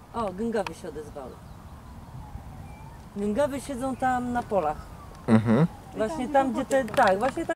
O, gęgawy się odezwały. Gęgawy siedzą tam na polach. Mhm. Właśnie tam, gdzie te, tak, właśnie tam.